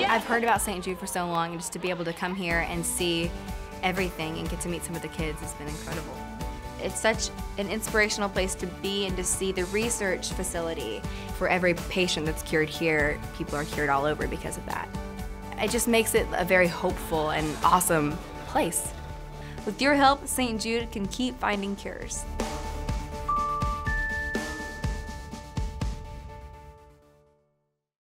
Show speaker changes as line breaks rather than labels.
I've heard about St. Jude for so long, and just to be able to come here and see everything and get to meet some of the kids has been incredible.
It's such an inspirational place to be and to see the research facility.
For every patient that's cured here, people are cured all over because of that. It just makes it a very hopeful and awesome place.
With your help, St. Jude can keep finding cures.